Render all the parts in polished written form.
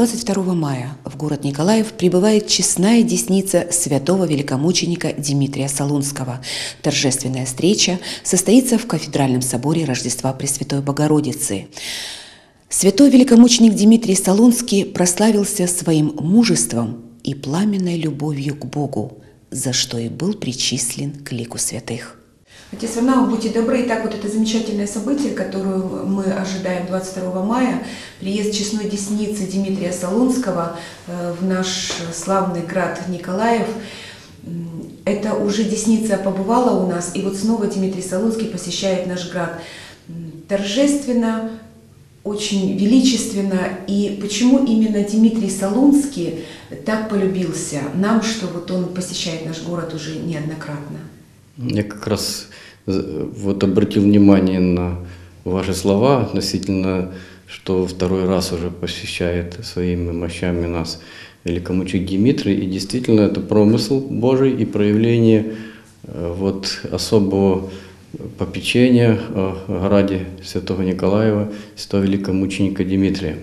22 мая в город Николаев прибывает честная десница святого великомученика Димитрия Солунского. Торжественная встреча состоится в кафедральном соборе Рождества Пресвятой Богородицы. Святой великомученик Димитрий Солунский прославился своим мужеством и пламенной любовью к Богу, за что и был причислен к лику святых. Отец Варнава, будьте добры, итак, вот это замечательное событие, которое мы ожидаем 22 мая, приезд честной десницы Димитрия Солунского в наш славный град Николаев. Это уже десница побывала у нас, и вот снова Димитрий Солунский посещает наш град. Торжественно, очень величественно. И почему именно Димитрий Солунский так полюбился нам, что вот он посещает наш город уже неоднократно? Я как раз вот обратил внимание на ваши слова относительно, что второй раз уже посещает своими мощами нас великомученик Димитрий. И действительно это промысел Божий и проявление вот особого попечения о граде Святого Николаева, святого великомученика Димитрия.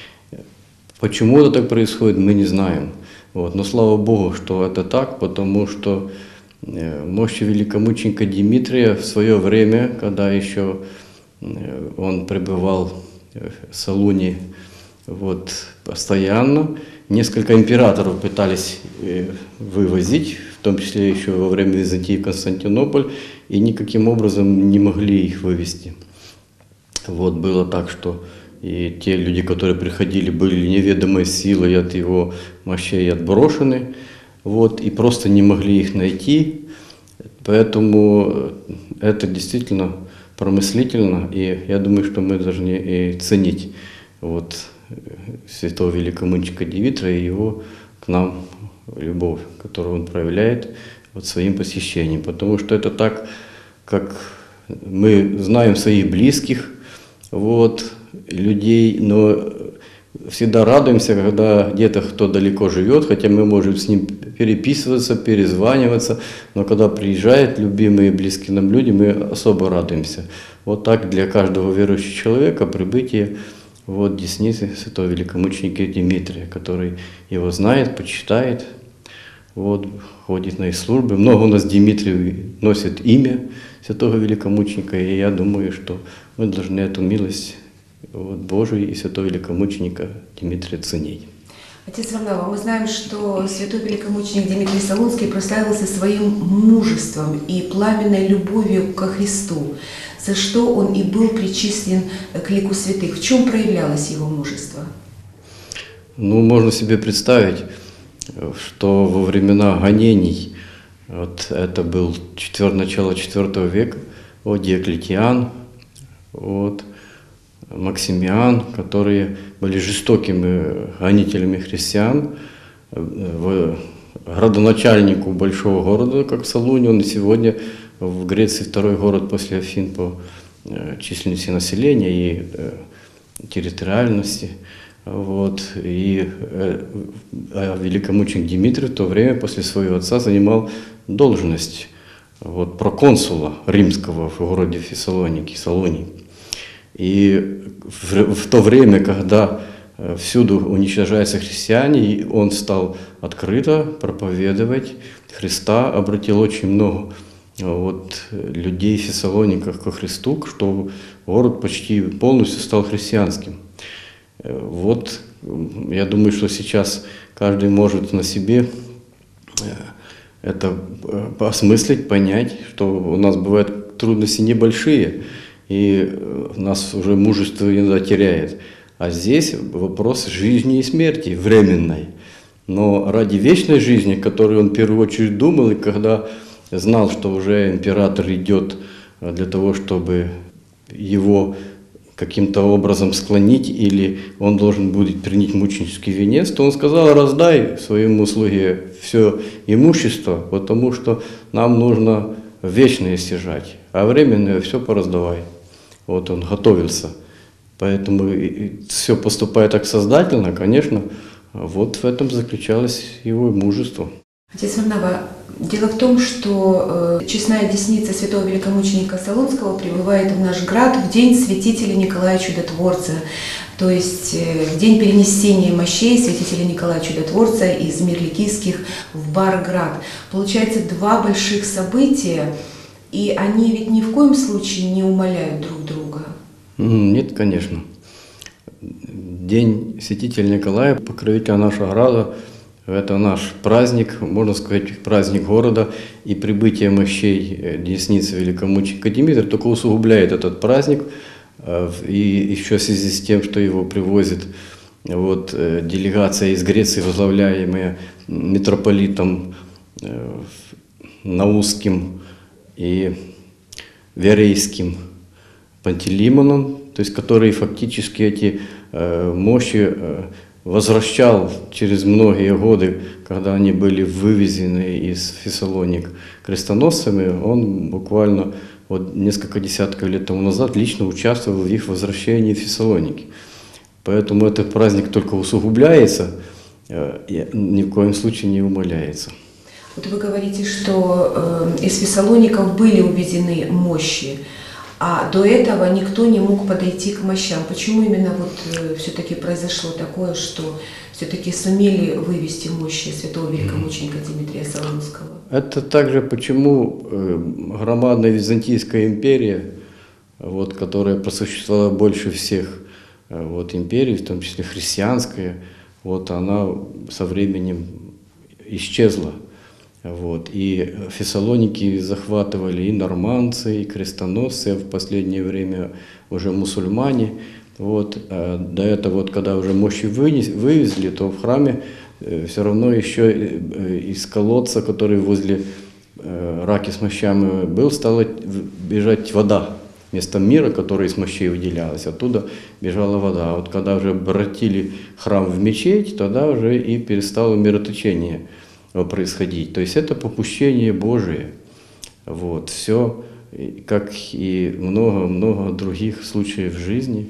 Почему это так происходит, мы не знаем. Вот. Но слава Богу, что это так, потому что мощи великомученика Димитрия в свое время, когда еще он пребывал в Солуне вот, постоянно, несколько императоров пытались вывозить, в том числе еще во время Византии в Константинополь, и никаким образом не могли их вывести. Вот было так, что и те люди, которые приходили, были неведомой силой от его мощей отброшены, вот, и просто не могли их найти. Поэтому это действительно промыслительно, и я думаю, что мы должны и ценить вот, святого великомученика Димитрия и его к нам любовь, которую он проявляет вот своим посещением. Потому что это так, как мы знаем своих близких вот, людей, но всегда радуемся, когда где-то кто далеко живет, хотя мы можем с ним переписываться, перезваниваться, но когда приезжают любимые и близкие нам люди, мы особо радуемся. Вот так для каждого верующего человека прибытие вот десницы святого великомученика Димитрия, который его знает, почитает, вот, ходит на их службы. Много у нас Димитрий носит имя святого великомученика, и я думаю, что мы должны эту милость вот, Божию и святого великомученика Димитрия ценить. Отец Варнава, мы знаем, что святой великомученик Димитрий Солунский прославился своим мужеством и пламенной любовью ко Христу, за что он и был причислен к лику святых. В чем проявлялось его мужество? Ну, можно себе представить, что во времена гонений, вот это был начало IV века, вот Диоклетиан, вот, Максимиан, которые были жестокими гонителями христиан, градоначальнику большого города, как Солунь, он и сегодня в Греции второй город после Афин по численности населения и территориальности. Вот. И великомученик Димитрий в то время после своего отца занимал должность вот, проконсула римского в городе Фессалоники, Салоний. И в то время, когда всюду уничтожаются христиане, он стал открыто проповедовать Христа, обратил очень много вот, людей в Фессалониках ко Христу, что город почти полностью стал христианским. Вот я думаю, что сейчас каждый может на себе это осмыслить, понять, что у нас бывают трудности небольшие, и нас уже мужество иногда теряет. А здесь вопрос жизни и смерти временной. Но ради вечной жизни, о которой он в первую очередь думал, и когда знал, что уже император идет для того, чтобы его каким-то образом склонить, или он должен будет принять мученический венец, то он сказал: раздай своему слуге все имущество, потому что нам нужно вечное стяжать, а временное все пораздавай. Вот он готовился. Поэтому все поступая так сознательно, конечно, вот в этом заключалось его мужество. Отец Варнава, дело в том, что честная десница святого великомученика Солунского прибывает в наш град в день святителя Николая Чудотворца. То есть в день перенесения мощей святителя Николая Чудотворца из Мирликийских в Барград. Получается, два больших события, и они ведь ни в коем случае не умаляют друг друга. Нет, конечно. День святителя Николая, покровителя нашего града, это наш праздник, можно сказать, праздник города, и прибытие мощей десницы великомученика Димитрия только усугубляет этот праздник, и еще в связи с тем, что его привозит делегация из Греции, возглавляемая митрополитом Наусским и Верейским Пантелеймоном, то есть который фактически эти мощи возвращал через многие годы, когда они были вывезены из Фессалоник крестоносцами, он буквально несколько десятков лет тому назад лично участвовал в их возвращении в Фессалоники. Поэтому этот праздник только усугубляется, и ни в коем случае не умаляется. Вот вы говорите, что из Фессалоников были увезены мощи, а до этого никто не мог подойти к мощам. Почему именно все-таки произошло такое, что все-таки сумели вывести мощи святого великомученика Димитрия Солунского? Это также почему громадная Византийская империя, которая просуществовала больше всех империй, в том числе христианская, она со временем исчезла. И Фессалоники захватывали и нормандцы, и крестоносцы, а в последнее время уже мусульмане. До этого, когда уже мощи вывезли, то в храме все равно еще из колодца, который возле раки с мощами был, стала бежать вода. Вместо мира, который из мощей выделялась, оттуда бежала вода. А когда уже обратили храм в мечеть, тогда уже и перестало мироточение происходить. То есть это попущение Божие. Все, как и много-много других случаев в жизни,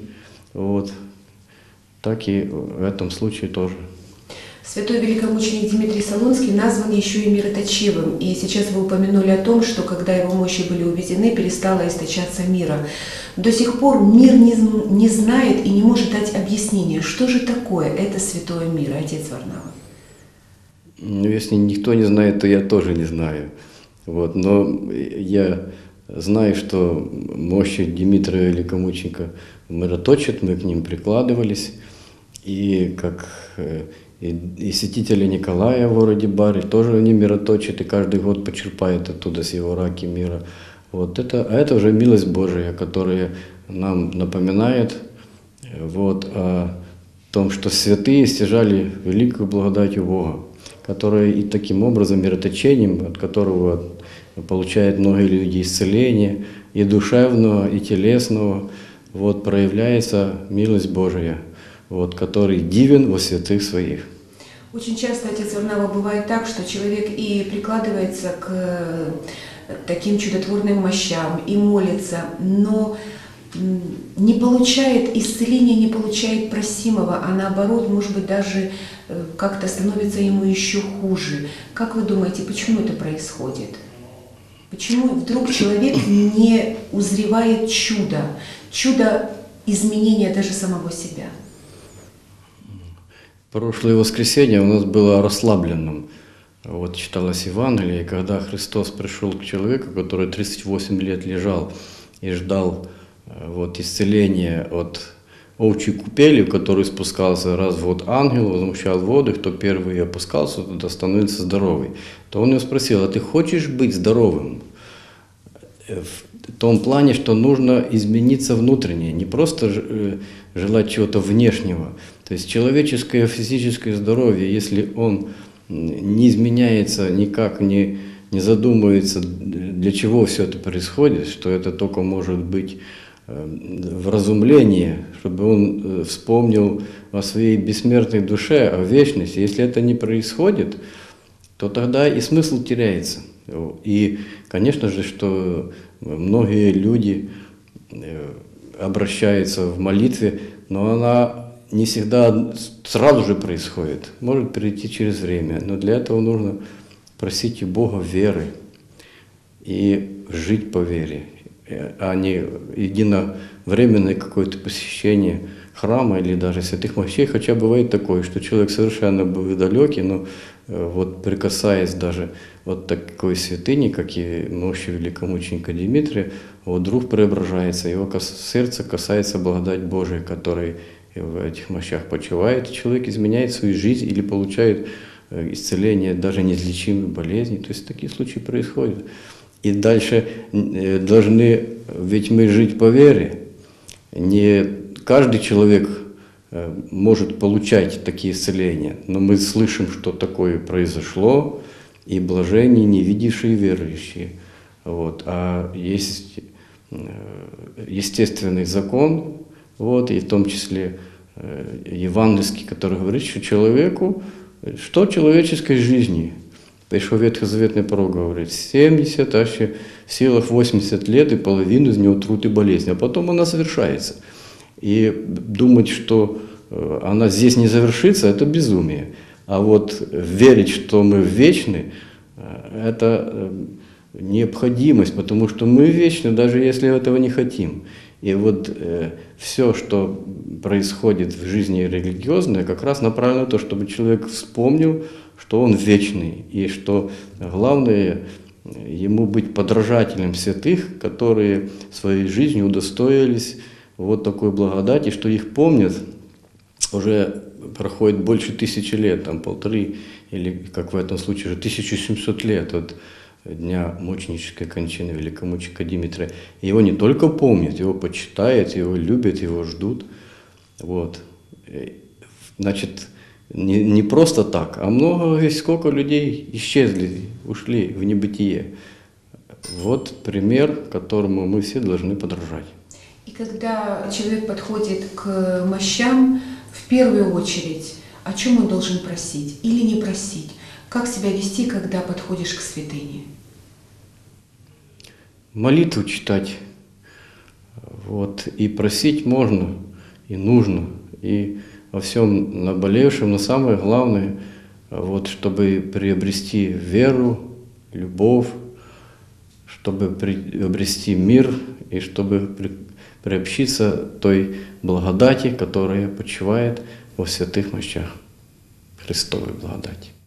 так и в этом случае тоже. Святой великомученик Димитрий Солунский назван еще и мироточивым. И сейчас вы упомянули о том, что когда его мощи были увезены, перестало источаться мира. До сих пор мир не знает и не может дать объяснения, что же такое это святое мира, отец Варнава. Если никто не знает, то я тоже не знаю. Но я знаю, что мощи Димитрия великомученика мироточат, мы к ним прикладывались. И как и святителя Николая в городе Бари тоже они мироточат, и каждый год почерпает оттуда с его раки мира. Это уже милость Божия, которая нам напоминает о том, что святые стяжали великую благодатью Бога, которая и таким образом мироточением, от которого получают многие люди исцеление и душевного, и телесного, проявляется милость Божия, который дивен во святых своих. Очень часто, отец Варнава, бывает так, что человек и прикладывается к таким чудотворным мощам, и молится, но не получает исцеления, не получает просимого, а наоборот, может быть, даже как-то становится ему еще хуже. Как вы думаете, почему это происходит? Почему вдруг человек не узревает чудо изменения даже самого себя? Прошлое воскресенье у нас было расслабленным. Читалось Евангелие, и когда Христос пришел к человеку, который 38 лет лежал и ждал исцеления от овчьей купели, в которую спускался раз в год ангел, возмущал воды, кто первый опускался, тот становится здоровый. То он его спросил: а ты хочешь быть здоровым? В том плане, что нужно измениться внутренне, не просто желать чего-то внешнего. То есть человеческое физическое здоровье, если он не изменяется, никак не задумывается, для чего все это происходит, что это только может быть вразумление, чтобы он вспомнил о своей бессмертной душе, о вечности. Если это не происходит, то тогда и смысл теряется. И, конечно же, что многие люди обращаются в молитве, но она не всегда сразу же происходит, может прийти через время. Но для этого нужно просить у Бога веры и жить по вере, а не единовременное какое-то посещение храма или даже святых мощей, хотя бывает такое, что человек совершенно был далекий, но вот прикасаясь даже вот такой святыни, как и мощи великомученика Димитрия, вот вдруг преображается, его сердце касается благодать Божия, которая в этих мощах почивает, и человек изменяет свою жизнь или получает исцеление даже неизлечимой болезни. То есть такие случаи происходят. И дальше должны, ведь мы жить по вере, не каждый человек может получать такие исцеления, но мы слышим, что такое произошло, и блаженные, не видевшие верующие. Вот. А есть естественный закон, вот, и в том числе евангельский, который говорит, что человеку, что человеческой жизни, пришел ветхозаветный пророк, говорит, 70, а в силах 80 лет, и половину из него труд и болезнь, а потом она совершается. И думать, что она здесь не завершится, это безумие. А вот верить, что мы вечны, это необходимость, потому что мы вечны, даже если этого не хотим. И вот все, что происходит в жизни религиозной, как раз направлено на то, чтобы человек вспомнил, что он вечный, и что главное ему быть подражателем святых, которые своей жизнью удостоились вот такой благодати, что их помнят, уже проходит больше 1000 лет, там 1500, или, как в этом случае, уже 1700 лет от дня мученической кончины великомученика Димитрия. Его не только помнят, его почитают, его любят, его ждут. Вот. Значит, не просто так, а много, сколько людей исчезли, ушли в небытие. Вот пример, которому мы все должны подражать. И когда человек подходит к мощам, в первую очередь, о чем он должен просить или не просить? Как себя вести, когда подходишь к святыне? Молитву читать. Вот. И просить можно, и нужно. И во всем наболевшем, но самое главное, вот, чтобы приобрести веру, любовь, чтобы приобрести мир и чтобы приобщиться той благодати, которая почивает во святых мощах, Христовой благодати.